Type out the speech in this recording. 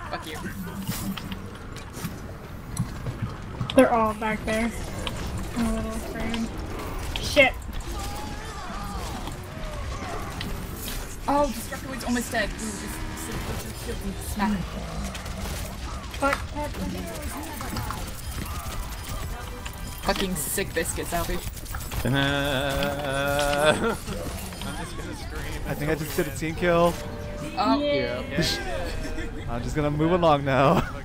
Fuck you. They're all back there. In a little frame. Shit. Oh, Destructor Wig's almost dead. Ooh, just smack him. Fuck. Fucking sick biscuit, Salvage. I'm just gonna scream. I think I just did a team kill. Oh, Yeah. I'm just gonna move along now.